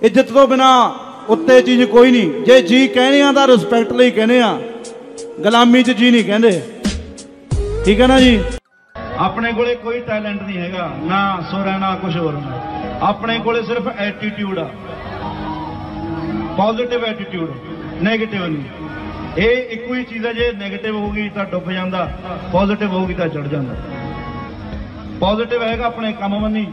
इज्जत तो बिना उत्ते चीज़ कोई नहीं। जे जी कहने तो रिस्पैक्ट लिए कहने, गुलामी च जी नहीं कहते। ठीक है ना जी। अपने कोले कोई टैलेंट नहीं हैगा, ना सुर है ना कुछ होर। अपने कोले सिर्फ एटीट्यूड आ, पॉजिटिव एटीट्यूड, नैगेटिव नहीं। ये एक ही चीज़ है, जे नैगेटिव होगी तो डुब जाता, पॉजिटिव होगी तो चढ़ जाता। पॉजिटिव हैगा अपने काम मनी।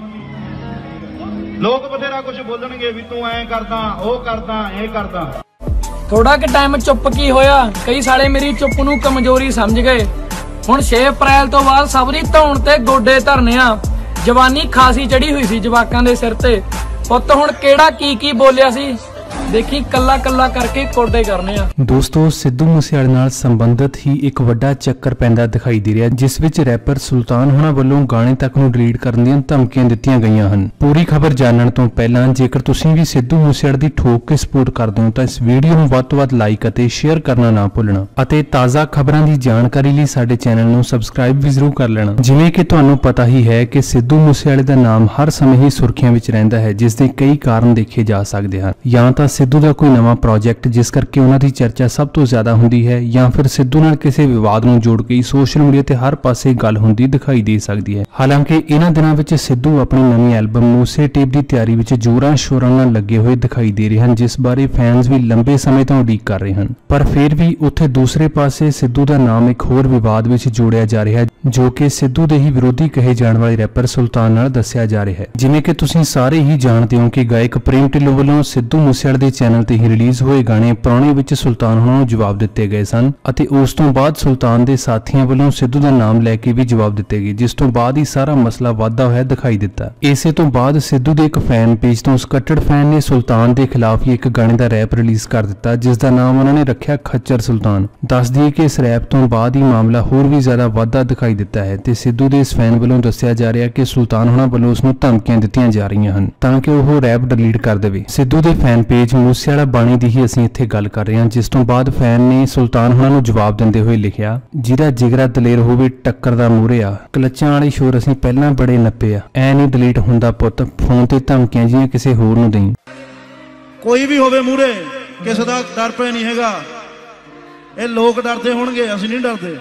लोग बथेरा कुछ बोलणगे भी तू ऐ करदा ओ करदा ए करदा। थोड़ा कि टाइम चुप की होया, कई साले मेरी चुप नूं कमजोरी समझ गए। हुण 6 अप्रैल तो बाद सबरी धौण ते गोडे धरने आ। जवानी खासी चढ़ी हुई सी जवाकां दे सिर ते। पुੱਤ हुण केड़ा की बोलिया सी, देखी कला कला करके कोडे करने आ। दोस्तों सिद्धू मूसेवाले नाल संबंधित ही एक वड्डा चक्कर पैंदा दिखाई दे रहा, जिस विच रैपर सुल्तान होना वल्लों गाने तक नूं डिलीट करन दीआं धमकियां दित्तियां गईयां हन। पूरी खबर जानण तो पहलां जेकर तुसीं भी सिद्धू मूसेवाले दी ठोक के सपोर्ट करदे हो तां इस वीडियो नूं वध तो वध लाइक अते शेयर करना ना भुल्लणा अते ताज़ा खबरां दी जानकारी लई साडे चैनल नूं सबसक्राइब भी जरूर कर लेना। जिवें कि तुहानूं पता ही है कि सिद्धू मूसेवाले दा नाम हर समय ही सुर्खियां विच रहिंदा है, जिस दे कई कारण देखे जा सकदे हन। जां तां सिद्धू का कोई नवा प्रोजेक्ट जिस करके उन्हां दी चर्चा सब तो ज्यादा हुंदी है, या फिर सिद्धू नाल किसी विवाद नूं जोड़ के सोशल मीडिया ते हर पासे गल हुंदी दिखाई दे सकती है। हालांकि इन्हां दिनां विच सिद्धू अपनी नवी एल्बम मूसे टेप की तैयारी विच जोरां शोरां नाल लगे हुए दिखाई दे रहे हैं, जिस बारे फैंस भी लंबे समय तो उड़ीक कर रहे हैं। पर फिर भी उत्थे दूसरे पासे सिद्धू का नाम एक होर विवाद विच जोड़िया जा रहा है, जो कि सिद्धू दे ही विरोधी कहे जाने वाले रैपर सुल्तान नाल दस्सिया जा रहा है। जिवें कि तुसीं सारे ही जानते हो कि गायक प्रेम ढिल्लों वल्लों सिद्धू मूसेवाले दे चैनल ते ही रिलीज होए गाने पुराने विच सुल्तान होना नूं जवाब दिते गए सन, अते उस तो बाद सुल्तान दे साथियों वल्लों सिद्धू दा नाम लैके भी जवाब दिते गए, जिस तो बाद ही सारा मसला वाधा होया दिखाई दिता। इसे तो बाद सिद्धू दे एक फैन पेज तो उस कट्टड़ फैन ने सुल्तान के खिलाफ ही एक गाने का रैप रिलीज कर दिता, जिसका नाम उन्होंने रखा खच्चर सुल्तान। दस दिए कि इस रैप तो बाद ही मामला होर भी ज्यादा वाधा दिखाई दिता है ते सिद्धू दे इस फैन वल्लों दस्सिया जा रहा कि सुल्तान होना वल्लों उसनूं धमकियां दित्तियां जा रही हैं ताकि वह रैप डिलीट कर देवे। सिद्धू दे फैन पेज मूसेवाला बाणी दी ही असीं इत्थे गल कर रहे हैं, जिस तो बाद फैन ने सुल्तान होना नूं जवाब दिंदे हुए लिखिया, जिहदा जिगरा दलेर होवे टक्कर दा मूहरे आ, कलच्चां वाले शोर असीं पहलां बड़े नप्पे आ, ऐ नहीं डिलीट हुंदा पुੱਤ, फोन ते धमकियां जिहियां किसी होर नूं देईं। कोई भी होवे मूहरे किसी दा डर पे नहीं हैगा। ये लोग डरते होणगे, असीं नहीं डरदे।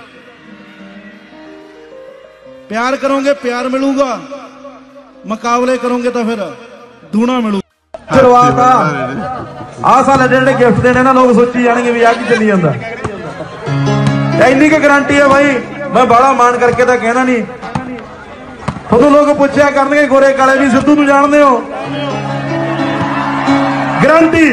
प्यार करोगे प्यार मिलूगा, मुकाबले करोगे तो फिर दूना मिलूगा। शुरुआत आ साले जेडे गिफ्ट देने ना लोग सोची जाएंगे भी आ की चली जाता। इन्नी की गारंटी है भाई, मैं बड़ा मान करके तो कहना नहीं। थोड़ा लोग पूछा करनगे गोरे काले भी सिद्धू नूं जानदे हो, गारंटी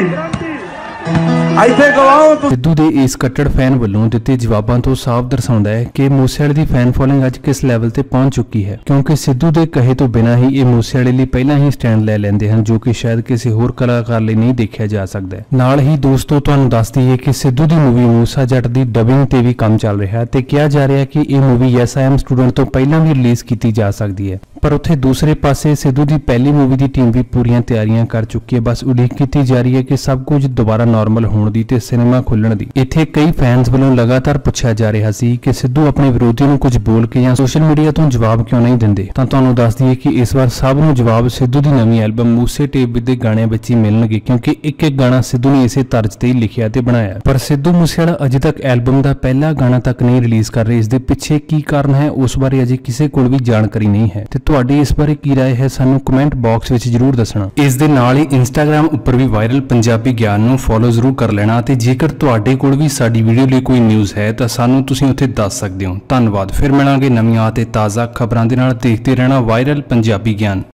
सिद्धू दे इस कट्टड़ फैन वल्लों दिते जवाबां तो साफ दर्शाउंदा है कि मूसेवाले दी फैन फॉलोइंग अज किस लैवल ते पहुंच चुकी है, क्योंकि सिद्धू दे कहे तो बिना ही ये मूसेवाले लई पहला ही स्टैंड ले लेंदे हैं, जो कि शायद किसी होर कलाकार लई नहीं देखा जा सकता। नाल ही दोस्तों तुहानूं दस दईए कि सिद्धू दी मूवी मूसा जट दी डबिंग ते भी काम चल रहा है ते कहा जा रहा है कि यह movie yes I am student तो पहला भी रिलीज की जा सकती है। पर उत्थे दूसरे पासे सिद्धू दी पहली मूवी की टीम भी पूरियां तैयारियां कर चुकी है, बस उड़ीक की जा रही है कि सब कुछ दोबारा नॉर्मल होने दी ते सिनेमा खुलण दी। इत्थे कई फैंस वालों लगातार पूछा जा रहा सी कि सिद्धू अपने विरोधी नूं कुछ बोल के या सोशल मीडिया तो जवाब क्यों नहीं दिंदे, तां तुहानूं दस दईए कि इस बार सब नूं जवाब सिद्धू दी नवीं एल्बम मूसे टेप दे गाने विच ही मिलणगे, क्योंकि एक एक गाना सिद्धू ने इसे तर्ज ते ही लिखिया ते बनाया। पर सिद्धू मूसेवाला अजे तक एल्बम का पहला गाना तक नहीं रिलीज कर रहे। इस दे पिछे की कारण है उस बारे अजे किसी कोल भी जानकारी नहीं है ते तुहाडी इस बारे की राय है सानू कमेंट बॉक्स विच जरूर दसना। इस दे नाल ही इंस्टाग्राम उपर भी वायरल पंजाबी ज्ञान नूं फॉलो जरूर कर लेना ते जेकर तुहाडे कोल भी साडी वीडियो ਲਈ कोई न्यूज़ है तो सानू तुसीं उत्थे दस सकदे हो। धन्नवाद। फिर मिलांगे नवीं ते ताज़ा खबरां दे नाल। देखते रहना वायरल पंजाबी ज्ञान।